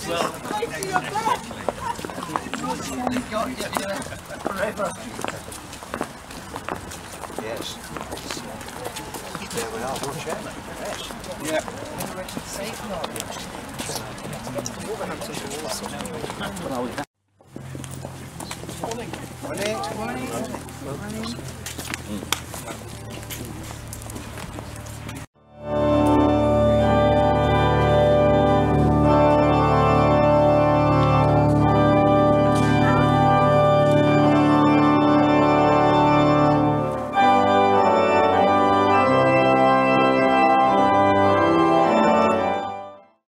Well, forever. Yes. There we are, we'll check. Yes. Yeah. Wolverhampton's awesome. Morning. Morning. Morning.